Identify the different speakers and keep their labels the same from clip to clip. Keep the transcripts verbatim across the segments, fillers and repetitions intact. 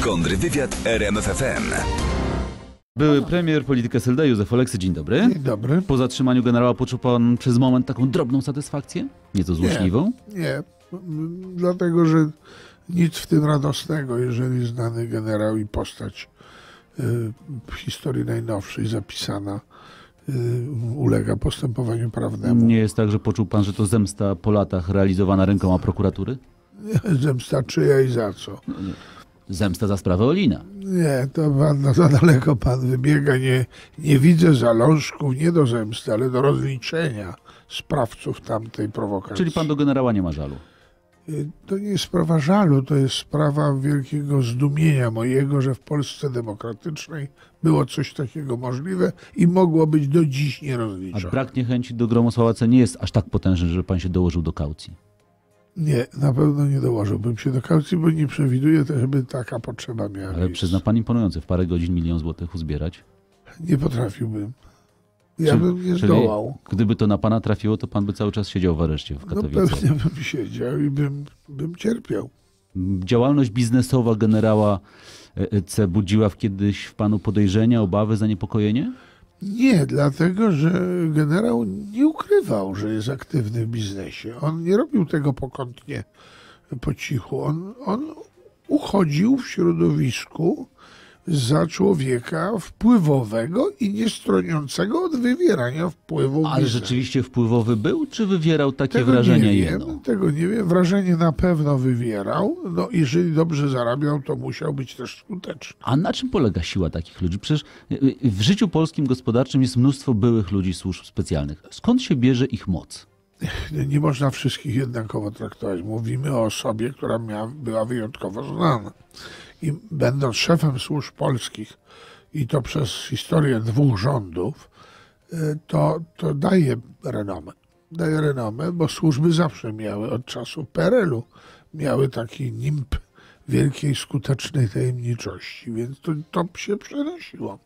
Speaker 1: Kontrwywiad R M F F M.
Speaker 2: Były premier polityka S L D Józef Oleksy. Dzień dobry.
Speaker 3: Dzień dobry.
Speaker 2: Po zatrzymaniu generała poczuł pan przez moment taką drobną satysfakcję? Nieco złośliwą?
Speaker 3: Nie, nie. Dlatego, że nic w tym radosnego, jeżeli znany generał i postać y, w historii najnowszej zapisana y, ulega postępowaniu prawnemu.
Speaker 2: Nie jest tak, że poczuł pan, że to zemsta po latach realizowana rękoma prokuratury?
Speaker 3: Nie, zemsta czyja i za co?
Speaker 2: No, nie. Zemsta za sprawę Olina.
Speaker 3: Nie, to pan, no, za daleko pan wybiega. Nie, nie widzę zalążków nie do zemsty, ale do rozliczenia sprawców tamtej prowokacji.
Speaker 2: Czyli pan do generała nie ma żalu?
Speaker 3: To nie jest sprawa żalu, to jest sprawa wielkiego zdumienia mojego, że w Polsce demokratycznej było coś takiego możliwe i mogło być do dziś nierozliczone.
Speaker 2: A brak niechęci do gromosława C nie jest aż tak potężny, że pan się dołożył do kaucji?
Speaker 3: Nie, na pewno nie dołożyłbym się do kaucji, bo nie przewiduję, żeby taka potrzeba miała
Speaker 2: Ale
Speaker 3: miejsce.
Speaker 2: przyzna pan imponujące, w parę godzin milion złotych uzbierać.
Speaker 3: Nie potrafiłbym. Ja
Speaker 2: Czy,
Speaker 3: bym nie
Speaker 2: czyli
Speaker 3: zdołał.
Speaker 2: Gdyby to na pana trafiło, to pan by cały czas siedział w areszcie w
Speaker 3: No
Speaker 2: Katowicach.
Speaker 3: pewnie bym siedział i bym, bym cierpiał.
Speaker 2: Działalność biznesowa generała C budziła w kiedyś w panu podejrzenia, obawy, zaniepokojenie?
Speaker 3: Nie, dlatego, że generał nie ukrywał, że jest aktywny w biznesie. On nie robił tego pokątnie, po cichu. On, on uchodził w środowisku za człowieka wpływowego i nie stroniącego od wywierania wpływu w
Speaker 2: Ale
Speaker 3: biznesie.
Speaker 2: rzeczywiście wpływowy był, czy wywierał takie
Speaker 3: Tego
Speaker 2: wrażenie
Speaker 3: nie
Speaker 2: jedno?
Speaker 3: wiem, tego nie wiem. Wrażenie na pewno wywierał. No, jeżeli dobrze zarabiał, to musiał być też skuteczny.
Speaker 2: A na czym polega siła takich ludzi? Przecież w życiu polskim gospodarczym jest mnóstwo byłych ludzi służb specjalnych. Skąd się bierze ich moc?
Speaker 3: Nie można wszystkich jednakowo traktować. Mówimy o osobie, która miała, była wyjątkowo znana. I będąc szefem służb polskich i to przez historię dwóch rządów, to, to daje renomę. Daje renomę, bo służby zawsze miały od czasu P R L u miały taki nimb wielkiej, skutecznej tajemniczości, więc to, to się przenosiło.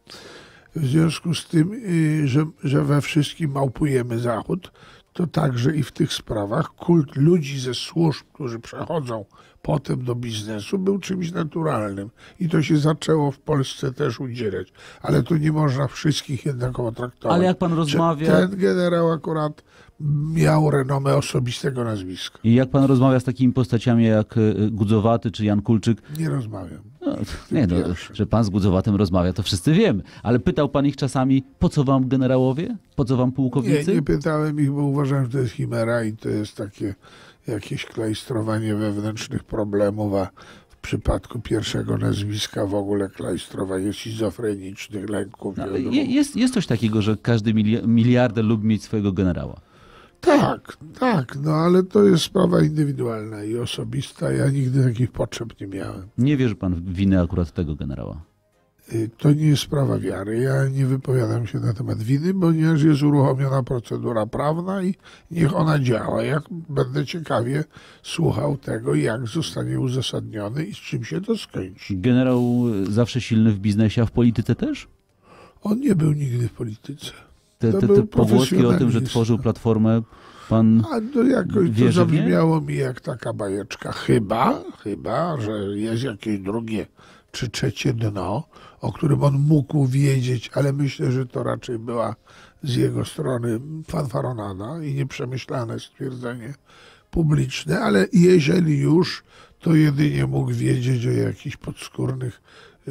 Speaker 3: W związku z tym, że, że we wszystkim małpujemy Zachód, to także i w tych sprawach kult ludzi ze służb, którzy przechodzą potem do biznesu, był czymś naturalnym. I to się zaczęło w Polsce też udzielać. Ale tu nie można wszystkich jednakowo traktować.
Speaker 2: Ale jak pan rozmawia...
Speaker 3: Ten generał akurat miał renomę osobistego nazwiska.
Speaker 2: I jak pan rozmawia z takimi postaciami jak Gudzowaty czy Jan Kulczyk?
Speaker 3: Nie rozmawiam.
Speaker 2: No, nie no, że pan z Gudzowatym rozmawia, to wszyscy wiemy. Ale pytał pan ich czasami, po co wam generałowie? Po co wam pułkownicy?
Speaker 3: Nie, nie pytałem ich, bo uważam, że to jest chimera i to jest takie jakieś klajstrowanie wewnętrznych problemów, a w przypadku pierwszego nazwiska w ogóle klajstrowanie schizofrenicznych lęków.
Speaker 2: No, je, jest, jest coś takiego, że każdy mili- miliarder lubi mieć swojego generała.
Speaker 3: Tak, tak, no ale to jest sprawa indywidualna i osobista. Ja nigdy takich potrzeb nie miałem.
Speaker 2: Nie wierzy pan w winę akurat tego generała?
Speaker 3: To nie jest sprawa wiary. Ja nie wypowiadam się na temat winy, ponieważ jest uruchomiona procedura prawna i niech ona działa. Ja będę ciekawie słuchał tego, jak zostanie uzasadniony i z czym się to skończy.
Speaker 2: Generał zawsze silny w biznesie, a w polityce też?
Speaker 3: On nie był nigdy w polityce.
Speaker 2: Te,
Speaker 3: To
Speaker 2: te,
Speaker 3: był
Speaker 2: te pogłoski o tym, że
Speaker 3: profesjonalista.
Speaker 2: tworzył Platformę, pan
Speaker 3: A to jakoś to
Speaker 2: wierzy w nie?
Speaker 3: zabrzmiało mi jak taka bajeczka. Chyba, chyba, że jest jakieś drugie czy trzecie dno, o którym on mógł wiedzieć, ale myślę, że to raczej była z jego strony fanfaronada i nieprzemyślane stwierdzenie publiczne, ale jeżeli już, to jedynie mógł wiedzieć o jakichś podskórnych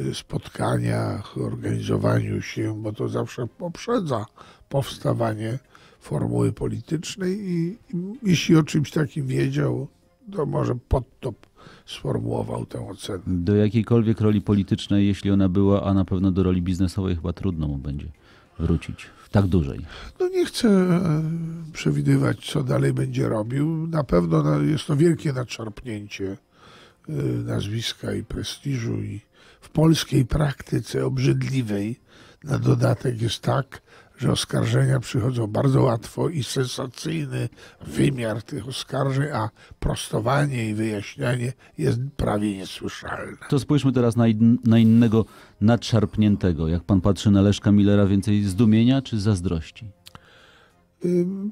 Speaker 3: spotkaniach, organizowaniu się, bo to zawsze poprzedza powstawanie formuły politycznej i, i jeśli o czymś takim wiedział, to może pod to sformułował tę ocenę.
Speaker 2: do jakiejkolwiek roli politycznej, jeśli ona była, a na pewno do roli biznesowej chyba trudno mu będzie wrócić. Tak dużej.
Speaker 3: No nie chcę e, przewidywać, co dalej będzie robił. Na pewno no, jest to wielkie nadszarpnięcie e, nazwiska i prestiżu i w polskiej praktyce obrzydliwej na dodatek jest tak, że oskarżenia przychodzą bardzo łatwo i sensacyjny wymiar tych oskarżeń, a prostowanie i wyjaśnianie jest prawie niesłyszalne.
Speaker 2: To spójrzmy teraz na, in, na innego nadszarpniętego. Jak pan patrzy na Leszka Millera, więcej zdumienia czy zazdrości?
Speaker 3: Ym,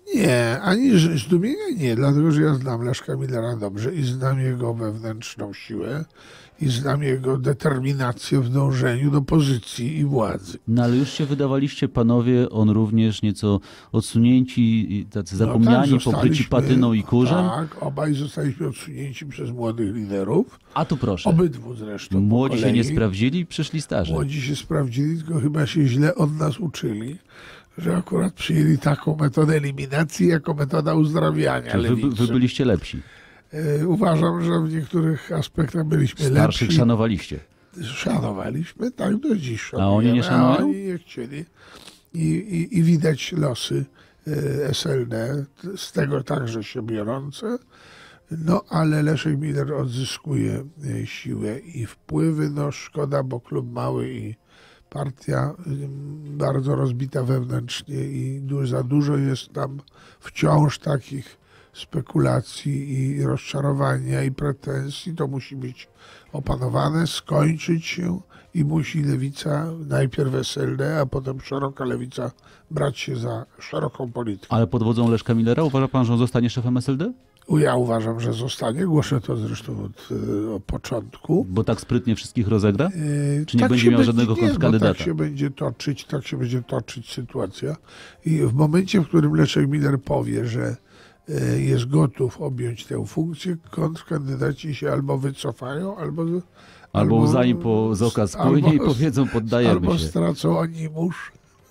Speaker 3: Nie, ani z- zdumienia nie, dlatego że ja znam Leszka Millera dobrze i znam jego wewnętrzną siłę i znam jego determinację w dążeniu do pozycji i władzy.
Speaker 2: No ale już się wydawaliście panowie, on również nieco odsunięci, i tacy zapomniani,
Speaker 3: No tak,
Speaker 2: pokryci
Speaker 3: zostaliśmy-
Speaker 2: patyną i kurzem.
Speaker 3: Tak, obaj zostaliśmy odsunięci przez młodych liderów,
Speaker 2: A tu proszę,
Speaker 3: obydwu zresztą. po
Speaker 2: młodzi się
Speaker 3: kolei.
Speaker 2: nie sprawdzili, przyszli starzy.
Speaker 3: Młodzi się sprawdzili, tylko chyba się źle od nas uczyli, że akurat przyjęli taką metodę eliminacji jako metoda uzdrawiania
Speaker 2: Czy wy,
Speaker 3: lewicy.
Speaker 2: wy byliście lepsi,
Speaker 3: E, Uważam, że w niektórych aspektach byliśmy
Speaker 2: starszych
Speaker 3: lepsi.
Speaker 2: szanowaliście.
Speaker 3: Szanowaliśmy, tak do dziś
Speaker 2: A
Speaker 3: szanujemy,
Speaker 2: oni nie szanują?
Speaker 3: A oni nie chcieli. I, i, i widać losy e, S L D, z tego także się biorące. No ale Leszek Miller odzyskuje e, siłę i wpływy. No szkoda, bo klub mały i partia ym, bardzo rozbita wewnętrznie i du- za dużo jest tam wciąż takich spekulacji i rozczarowania i pretensji. To musi być opanowane, skończyć się i musi lewica, najpierw S L D, a potem szeroka lewica brać się za szeroką politykę.
Speaker 2: Ale pod wodzą Leszka Millera uważa pan, że on zostanie szefem S L D?
Speaker 3: Ja uważam, że zostanie. Głoszę to zresztą od, e, od początku.
Speaker 2: Bo tak sprytnie wszystkich rozegra?
Speaker 3: E,
Speaker 2: Czy nie
Speaker 3: tak
Speaker 2: będzie
Speaker 3: się
Speaker 2: miał żadnego
Speaker 3: nie, no,
Speaker 2: kontrkandydata?
Speaker 3: tak się będzie toczyć, tak się będzie toczyć sytuacja. I w momencie, w którym Leszek Miller powie, że e, jest gotów objąć tę funkcję, kontrkandydaci się albo wycofają, albo
Speaker 2: Albo łzami po z oka spłynie i
Speaker 3: albo-
Speaker 2: powiedzą, poddajemy
Speaker 3: albo
Speaker 2: się.
Speaker 3: stracą animusz.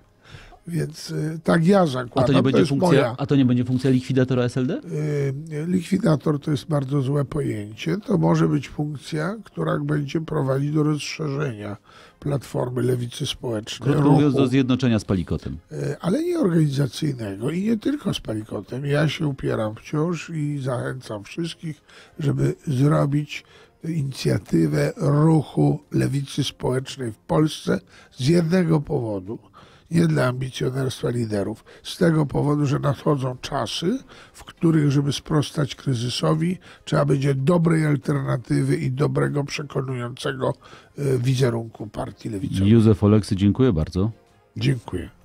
Speaker 3: Więc e, tak ja zakładam.
Speaker 2: A to nie będzie
Speaker 3: jest
Speaker 2: funkcja,
Speaker 3: moja.
Speaker 2: a to nie będzie funkcja likwidatora S L D?
Speaker 3: Y, Likwidator to jest bardzo złe pojęcie. To może być funkcja, która będzie prowadzić do rozszerzenia Platformy Lewicy Społecznej.
Speaker 2: Krótko mówiąc, do
Speaker 3: ruchu,
Speaker 2: zjednoczenia z Palikotem.
Speaker 3: y, ale nie organizacyjnego i nie tylko z Palikotem. Ja się upieram wciąż i zachęcam wszystkich, żeby zrobić inicjatywę ruchu Lewicy Społecznej w Polsce z jednego powodu. Nie dla ambicjonerstwa liderów. Z tego powodu, że nadchodzą czasy, w których, żeby sprostać kryzysowi, trzeba będzie dobrej alternatywy i dobrego, przekonującego e, wizerunku partii lewicowej.
Speaker 2: Józef Oleksy, dziękuję bardzo.
Speaker 3: Dziękuję.